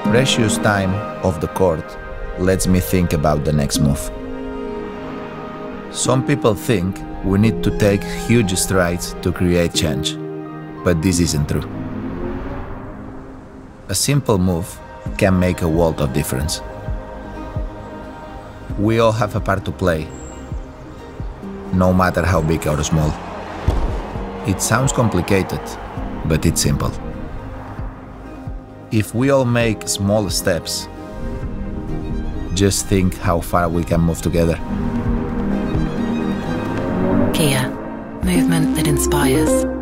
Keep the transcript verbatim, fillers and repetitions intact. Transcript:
precious time off the court lets me think about the next move. Some people think we need to take huge strides to create change, but this isn't true. A simple move can make a world of difference. We all have a part to play, no matter how big or small. It sounds complicated, but it's simple. If we all make small steps, just think how far we can move together. Kia, movement that inspires.